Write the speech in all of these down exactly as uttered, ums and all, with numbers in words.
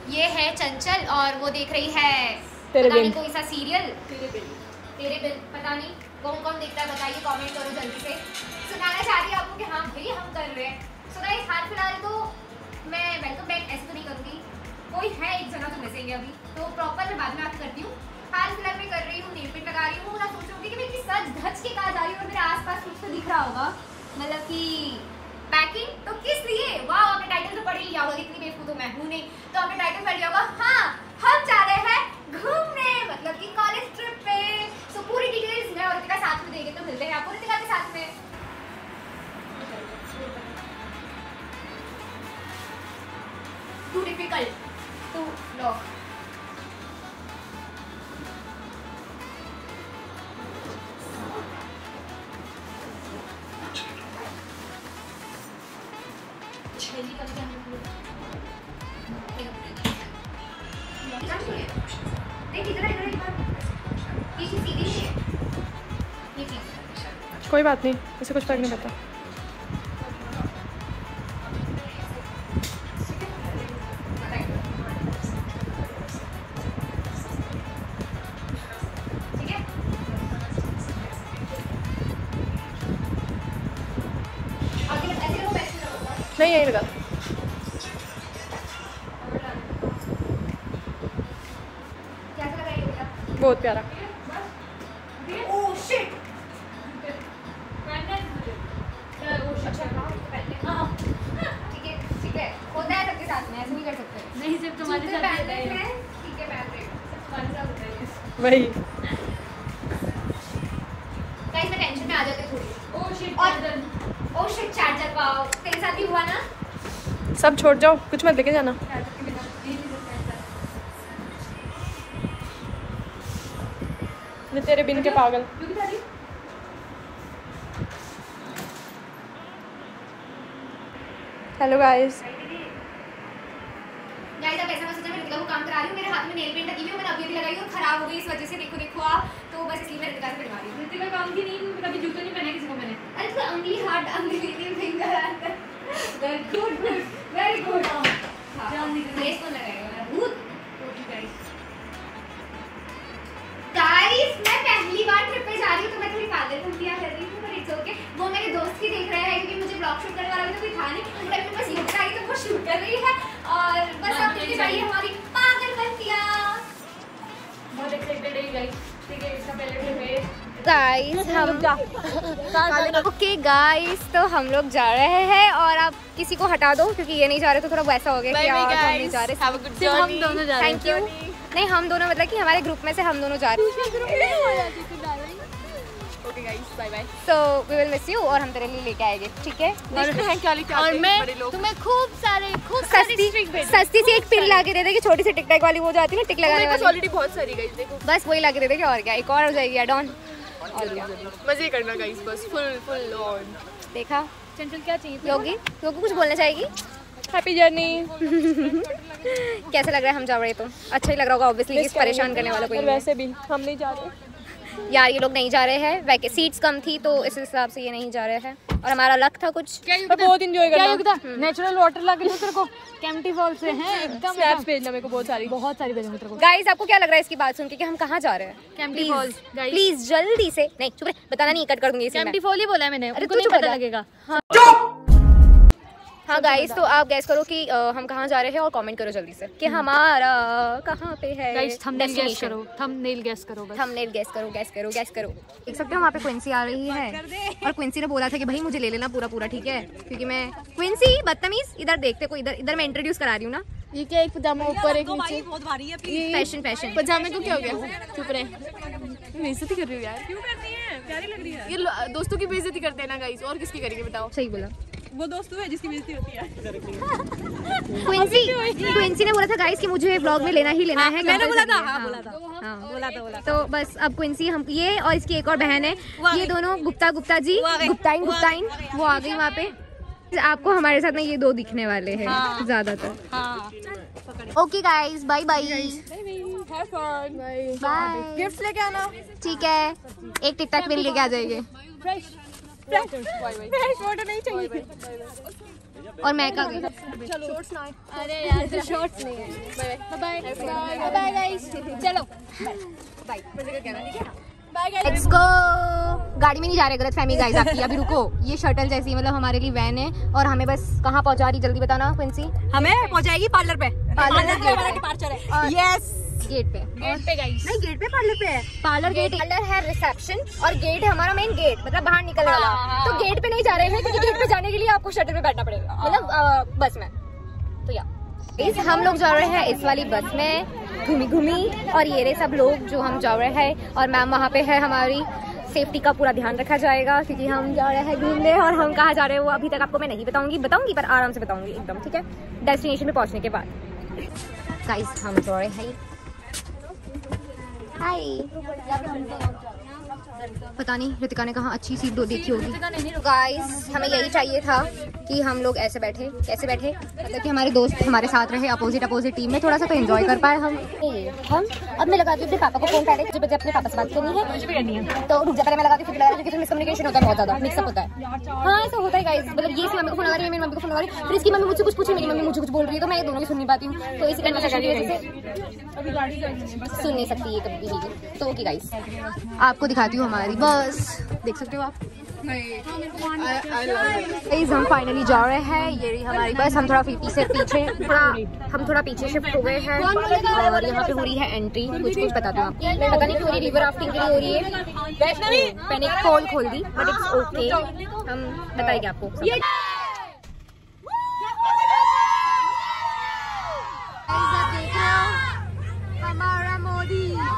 ये है चंचल और वो देख रही है तेरे पता बिन नहीं कोई सा सीरियल तेरे बिन तेरे बिन पता नहीं कौन कौन देखता है, बताइए कमेंट करो जल्दी से। सुनाना चाह रही है आपको कि हाँ भाई हम कर रहे हैं। सो गाइस हाल फिलहाल तो मैं वेलकम बैक ऐसे तो नहीं करूँगी, कोई है एक जना तो मिसिंग है अभी, तो प्रॉपर मैं बाद में आपको करती हूँ। हाल फिलहाल मैं कर रही हूँ नेल पेंट लगा रही हूँ। ना सोच रही हूँ कि मैं इतनी सच धज के कहाँ जा रही हूँ और मेरे आसपास कुछ तो दिख रहा होगा, मतलब कि पैकिंग। तो किस लिए, वाह आपने टाइटल तो पढ़ ही लिया होगा, इतनी बेवकूफ तो मैं हूँ नहीं, तो आपने टाइटल पढ़ लिया होगा। हाँ हम जा रहे हैं घूमने, मतलब कि कॉलेज ट्रिप पे। सो पूरी डिटेल्स मैं और रितिका साथ में देंगे, तो मिलते हैं आपको रितिका के साथ में। Too difficult to lock. कोई बात नहीं, इसे कुछ फर्क नहीं पड़ता। नहीं यही लगा। बहुत प्यारा। ओह शिट, ठीक है ठीक है, होता है सबके साथ में, ऐसे नहीं कर सकते। नहीं सिर्फ तुम्हारे साथ पहनते हैं, ठीक है पहन रहे हैं, तुम्हारे साथ होता है वही। गाइस मैं टेंशन में आ जाती हूँ थोड़ी। ओह शिट और ओह शिट चार्जर पाओ, तेरे साथ भी हुआ ना? सब छोड़ जाओ, कुछ मत लेके जाना। तेरे बिन के पागल। Hello guys. गाइस अब ऐसा मैं सोचा मैं रितिका को काम करा रही हूँ, मेरे हाथ में नेल पेंट लगी हुई है, मैंने अभी अभी लगाई और खराब हो गई इस वजह से, देखो देखो आप, तो बस इसलिए मैं रितिका से बनवा रही हूँ। रितिका काम की नहीं, कभी जूते नहीं पहने किसी को मैंने। अरे तो ugly heart ugly finger very good good very good. हां फेस को लगाएगा भूत। गाइस मैं पहली बार ट्रिप पे जा रही हूँ, तो मैं थोड़ी पागल फंटियां कर रही हूँ, पर इट्स ओके। वो मेरे दोस्त की देख रहे हैं क्योंकि मुझे ब्लॉग शूट करने वाला भी तो कोई था नहीं, बट मेरे पास लुक आई तो वो शूट कर रही है और बस आप देखिए भाई हमारी पागल फंटियां। बहुत एक्साइटेड है गाइस, ठीक है इसका पहले ट्रिप है गाइस हम ओके गाइस तो हम लोग जा रहे हैं और आप किसी को हटा दो क्योंकि ये नहीं जा रहे, तो थोड़ा वैसा हो गया कि यार हम नहीं जा रहे, सिर्फ हम दोनों जा रहे हैं। Thank you. नहीं हम दोनों मतलब कि हमारे ग्रुप में से हम दोनों जा रहे हैं। Okay guys bye bye. So we will miss you और हम तेरे लिए लेके आएंगे, ठीक है? और और मैं तुम्हें खूब सारे खूब सस्ती सस्ती सी एक पिन ला के दे देगी, छोटी सी टिक टैक वाली वो जाती है ना टिक लगाने वाली, ऑलरेडी बहुत सारी गाइस देखो, बस वही ला के दे देगी और क्या, एक और हो जाएगी एड ऑन और क्या। मजे करना गाइस, बस फुल फुल ऑन। देखा चंचल क्या चाहिए? योगी योगी कुछ बोलना चाहेगी? Happy journey. कैसा लग रहा है हम जा रहे तो? अच्छा ही लग रहा होगा ऑब्वियसली, किस परेशान करने वाला कोई नहीं है। वैसे भी हम नहीं जा रहे यार, ये लोग नहीं जा रहे हैं, वैके सीट्स कम थी तो इस हिसाब से ये नहीं जा रहे हैं और हमारा लक था कुछ। मैं बहुत एंजॉय कर रहा हूं। नेचुरल वाटर ला के दूं तेरे को, कैंपटी फॉल से हैं एकदम। स्नैप्स भेजना मेरे को बहुत सारी बहुत सारी भेजना तेरे को। गाइस आपको क्या लग रहा है इसकी बात सुन के कि हम कहाँ जा रहे हैं? कैंपटी फॉल गाइस, प्लीज जल्दी से, नहीं चुप रहे, बताना नहीं, कट कर दूंगी इसे मैं। कैंपटी फॉल ही बोला है मैंने, अरे उनको तू नहीं चुप पता रह। लगेगा। हाँ गाइस तो आप गैस करो कि uh, हम कहाँ जा रहे हैं और कमेंट करो जल्दी से कि हमारा कहाँ पे है गाइस थंबनेल गैस destination। करो, थंबनेल गैस करो बस। थंबनेल गैस करो गैस करो गैस करो। देख सकते हो वहाँ पे क्विंसी आ रही है और क्विंसी ने बोला था कि भाई मुझे ले लेना पूरा पूरा, ठीक है? क्योंकि मैं क्विंसी बदतमीज, इधर देखते को, इधर इधर मैं इंट्रोड्यूस करा रही हूँ ना। ये क्या, एक पजामा ऊपर एक नीचे, बहुत भारी है। फैशन फैशन पजामे को क्या हो गया? चुप रहे, बेइज्जती कर रही हो यार। क्यों करनी है, प्यारी लग रही है। ये लो- दोस्तों की बेइज्जती करते हैं ना गाइस, और किसकी करेंगे बताओ? सही बोला। वो दोस्त तो है जिसकी बेइज्जती होती है। क्विंसी क्विंसी ने बोला था गाइस कि मुझे व्लॉग में लेना ही लेना है। मैंने बोला था, compulsory है। हाँ बोला था, हाँ। बोला था बोला। तो बस अब क्विंसी हम, ये और इसकी एक और बहन है, ये दोनों गुप्ता गुप्ता जी, गुप्ताइन गुप्ताइन वो आ गई वहाँ पे। आपको हमारे साथ ना ये दो दिखने वाले हैं हाँ। ज्यादातर। हाँ okay guys bye bye bye. Bye. Gift लेके आना। ठीक है, एक टिक टैक पिन लेके आ जाएंगे। फोटो नहीं चाहिए। और मैं का शॉर्ट्स ना अरे यार तो शॉर्ट्स नहीं है। बाय बाय बाय गाइस चलो बाय मुझे क्या कहना ठीक है बाय गाइस लेट्स गो। गाड़ी में नहीं जा रहे, गलत फहमी गाइस आपकी। अभी रुको, ये शटल जैसी मतलब हमारे लिए वैन है और हमें बस कहाँ पहुंचा रही जल्दी बताना क्विंसी। हमें पहुंचाएगी पार्लर पे। पार्लर के पार्लर है। यस गेट पे। गेट पे गाइस नहीं गेट पे पार्लर पे है। पार्लर गेट पार्लर है रिसेप्शन और गेट है हमारा मेन गेट, मतलब बाहर निकलने वाला। तो गेट पे नहीं जा रहे हैं क्योंकि गेट पे जाने के लिए आपको शटल पे बैठना पड़ेगा, मतलब बस में। तो या इस हम लोग जा रहे हैं इस वाली बस में घूमी घूमी, और ये रहे सब लोग जो हम जा रहे हैं। और मैम वहाँ पे है, हमारी सेफ्टी का पूरा ध्यान रखा जाएगा क्योंकि हम जा रहे हैं घूमने। और हम कहाँ जा रहे हैं वो अभी तक आपको मैं नहीं बताऊंगी बताऊंगी पर आराम से बताऊंगी एकदम, ठीक है, डेस्टिनेशन पे पहुँचने के बाद। गाइस हम जा रहे हैं, हाय। पता नहीं रितिका ने कहाँ अच्छी सीट देखी होगी। गाइस हमें यही चाहिए था कि हम लोग ऐसे बैठे, कैसे बैठे, मतलब कि हमारे दोस्त हमारे साथ रहे अपोजिट अपोजिट टीम में, थोड़ा सा तो एंजॉय कर पाए हम। हम अब मैं लगाती हूँ अपने पापा को फोन, पहले मुझे बच्चे अपने पापा से बात करनी है, मुझे भी करनी है। तो रुक जा, पहले मैं लगाती हूँ, फिर लगा क्योंकि मिसकम्युनिकेशन होता है, बहुत ज्यादा मिक्सअप होता है। हाँ ऐसा होता है गाइस, मतलब ये इसकी मम्मी को फोन लगा रही है, मेरी मम्मी को फोन लगा रही है, फिर इसकी मम्मी मुझसे कुछ पूछी, मेरी मम्मी मुझे कुछ बोल रही है, तो मैं दोनों की सुन नहीं पाती हूँ। तो इसी कन्वर्सेशन की वजह से सुन नहीं सकती है कभी भी। तो ओके गाइस आपको दिखाती हूँ हमारी बस, देख सकते हो आप। गाइस हम फाइनली जा रहे हैं, ये रही हमारी बस। हम थोड़ा पीछे पीछे थोड़ा हम थोड़ा पीछे शिफ्ट हो गए हैं और यहाँ पे हो रही है एंट्री। कुछ कुछ बताती हूँ आपको, पता नहीं क्यों रिवर राफ्टिंग के लिए हो रही है। मैंने कॉल खोल दी बट इट्स ओके, हम बताएंगे आपको। हमारा मोदी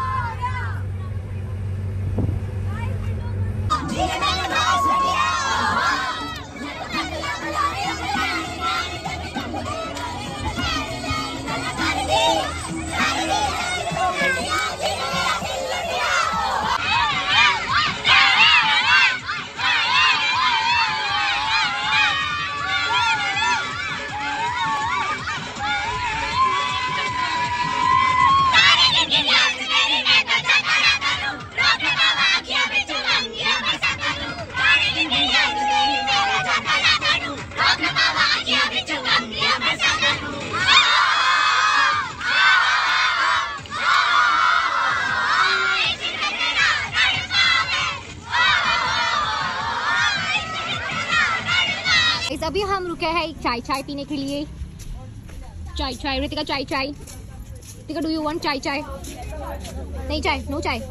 अभी हम रुके हैं एक चाय चाय पीने के लिए। चाय चाय रितिका, चाय चाय रितिका, डू यू वांट चाय चाय? नहीं चाय, नो चाय।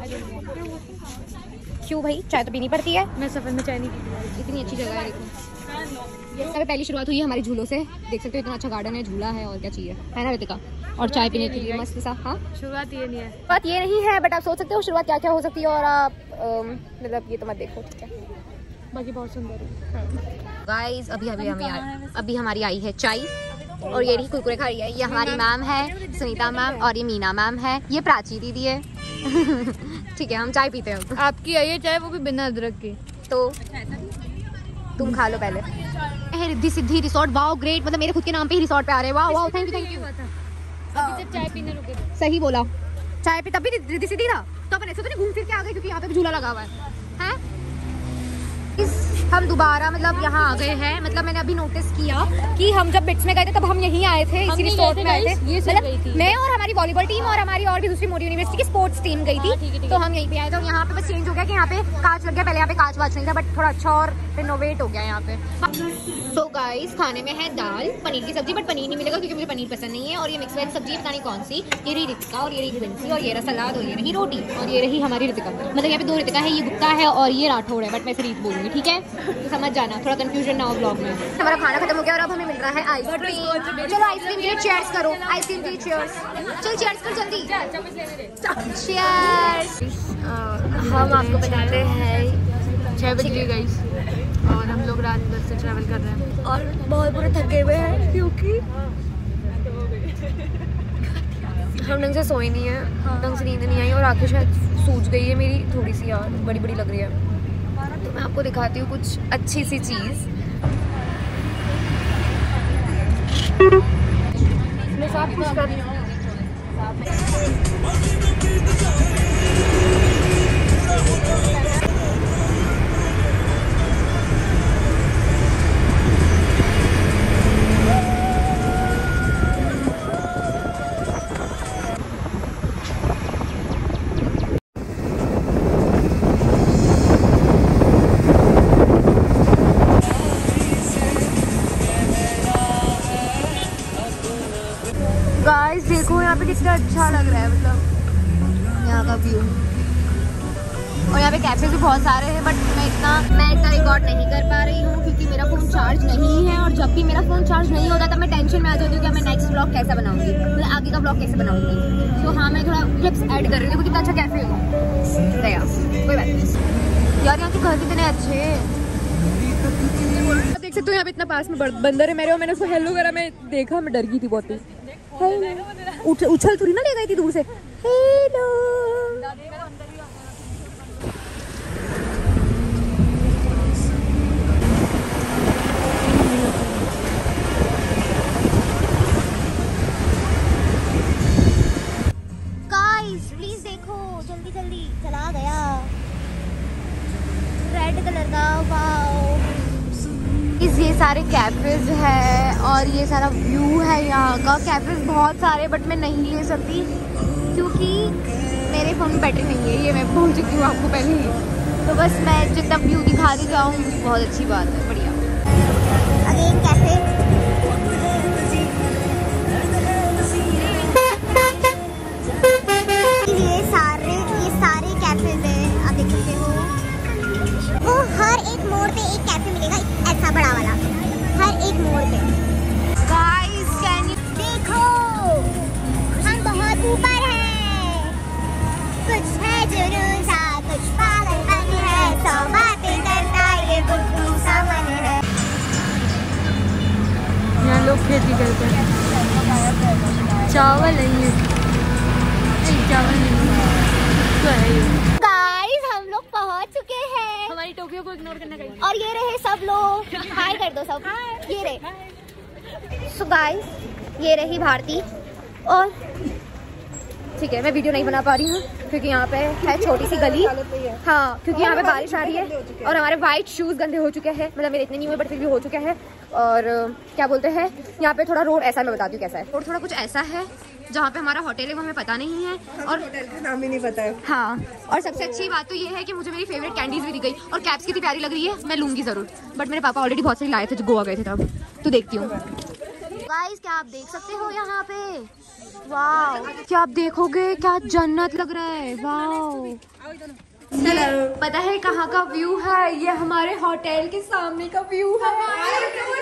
क्यों भाई, चाय तो पीनी पड़ती है। मैं सफर में चाय नहीं पीती। इतनी अच्छी जगह है देखो। अभी पहली शुरुआत हुई है हमारी झूलों से, देख सकते हो इतना अच्छा गार्डन है, झूला है और क्या चाहिए, है ना रितिका? और चाय पीने के लिए मस्त सा। हाँ शुरुआत ये नहीं है, बात ये नहीं है, बट आप सोच सकते हो शुरुआत क्या क्या हो सकती है। और आप मतलब ये तो मत देखो, ठीक है, बाकी बहुत सुंदर है। गाइस अभी अभी हमें अभी हमारी आई है चाय और ये रही कुरकुरे खा रही है। ये हमारी मैम है सुनीता मैम और ये मीना मैम है, ये प्राची दीदी है। ठीक है हम चाय पीते हैं। आपकी आई है चाय, वो भी बिना अदरक की। तो तुम खा लो पहले। Riddhi Siddhi resort, wow great, मतलब मेरे खुद के नाम पे ही रिसोर्ट पे आ रहे हैं। Wow wow thank you thank you. अभी जब चाय पीने रुके थे। सही बोला, चाय पे तभी रिद्धि सिद्धि था, तो अपन ऐसे तो नहीं घूम फिर के आ गए क्योंकि यहाँ पे भी झूला लगा हुआ है, है? इस हम दोबारा मतलब यहाँ आ गए हैं। मतलब मैंने अभी नोटिस किया कि हम जब बिट्स में गए थे तब हम यहीं आए थे, इसी रिसोर्ट में आए थे। मतलब मैं और हमारी वॉलीबॉल टीम और हमारी और भी दूसरी मोदी यूनिवर्सिटी की स्पोर्ट्स टीम गई थी, तो हम यहीं पे आए थे। यहाँ पे बस चेंज हो गया कि यहाँ पे कांच लग गया, पहले यहाँ पे कांच वाच नहीं था, बट थोड़ा अच्छा और रिनोवेट हो गया यहाँ पे। तो गाइस खाने में है दाल, पनीर की सब्जी, बट पनीर नहीं मिलेगा क्योंकि मुझे पनीर पसंद नहीं है। और ये मिक्स वेज सब्जी पता नहीं कौन सी, ये रही रितिका और ये रही क्विंसी और ये रहा सलाद और ये रही रोटी और ये रही हमारी रितिका। मतलब यहाँ पे दो रितिका है, ये गुप्ता है और ये राठौड़ है, बट मैं रीत बोलूँगी, ठीक है, तो समझ जाना, थोड़ा कंफ्यूजन ना हो ब्लॉग में। हमारा खाना खत्म हो गया और अब हमें मिल रहा है आइसक्रीम। चलो आइसक्रीम के लिए चीयर्स करो, आइसक्रीम के लिए चीयर्स। चल चीयर्स कर जल्दी, चीयर्स। हम आपको बताते हैं छः बज गई गाइस और हम लोग रात भर से ट्रैवल कर रहे हैं और बहुत बुरे थके हुए हैं क्योंकि हम ढंग से सोए नहीं है, ढंग से नींद नहीं आई और आंखें शायद सूज गई है मेरी थोड़ी सी, यार बड़ी बड़ी लग रही है। तो मैं आपको दिखाती हूँ कुछ अच्छी सी चीज़। मैं सब कुछ कर यहाँ पे कितना अच्छा लग रहा है, मतलब यहाँ का व्यू। और यहाँ पे कैफे भी बहुत सारे हैं, बट मैं इतना मैं इतना रिकॉर्ड नहीं कर पा रही हूँ क्योंकि मेरा फ़ोन चार्ज नहीं है। और जब भी मेरा फ़ोन चार्ज नहीं होता तब मैं टेंशन में आ जाती हूँ कि मैं नेक्स्ट ब्लॉग कैसा बनाऊंगी, मतलब आगे का ब्लॉग कैसे बनाऊंगी। तो हाँ, मैं थोड़ा क्लिप्स ऐड कर रही हूँ। कितना अच्छा कैफे हो गया, कोई बात नहीं यार। यहाँ के घर कितने अच्छे हैं, देख सकते हो। यहाँ पे इतना पास में बंदर है मेरे, और मैंने उसको हेलो करा, मैं देखा, मैं डर गई थी बहुत ही। उछ, उछल थोड़ी ना ले गई थी दूर से, हेलो। गाइस प्लीज देखो, जल्दी जल्दी चला गया रेड कलर का। वाओ, ये सारे कैफेज है और ये सारा व्यू है यहाँ का। कैफेज बहुत सारे, बट मैं नहीं ले सकती क्योंकि मेरे फ़ोन में बैटरी नहीं है। ये मैं भूल चुकी हूँ आपको पहले ही। तो बस मैं जितना व्यू दिखाती जाऊँ बहुत अच्छी बात है, बढ़िया। अगेन कैफे, ये सारे ये सारे कैफेज हैं, आप देख सकते हो। वो हर एक मोड़ पे एक कैफे मिलेगा, ऐसा बड़ा वाला, हर एक मोड़ पे। गाइस कैन यू देखो, हम बहुत ऊपर हैं। कुछ है जुनून सा, कुछ पागलपन है, सौ बातें करता ये बुद्धू सा मन है। यहाँ लोग खेती करते हैं। चावल नहीं है, चावल नहीं तो है ये। गाइस हम लोग पहुंच चुके हैं, हमारी टोपियों को इग्नोर करना चाहिए। और ये रहे सब लोग, हाय कर दो सब, ये रहे। सो गाइस ये रही भारती, और ठीक है मैं वीडियो नहीं बना पा रही हूँ क्योंकि यहाँ पे है छोटी सी गली। हाँ, क्योंकि यहाँ पे बारिश आ रही है और हमारे वाइट शूज गंदे हो चुके हैं, मतलब मेरे इतने नहीं हुए बट फिर भी हो चुके हैं। और क्या बोलते हैं, यहाँ पे थोड़ा रोड ऐसा, मैं बताती हूँ कैसा है। रोड थोड़ा कुछ ऐसा है, जहाँ पे हमारा होटल है वो हमें पता नहीं है, और होटल का नाम ही नहीं पता है। हाँ, और सबसे अच्छी बात तो ये है कि मुझे मेरी फेवरेट कैंडीज भी दी गई, और कैप्स कितनी प्यारी लग रही है, मैं लूंगी जरूर। बट मेरे पापा ऑलरेडी बहुत सारी लाए थे जो गोवा गए थे तब, तो देखती हूँ। गाइस क्या आप देख सकते हो यहाँ पे, वाव, क्या आप देखोगे, क्या जन्नत लग रहा है, वाव। पता है कहाँ का व्यू है, ये हमारे होटल के सामने का व्यू है।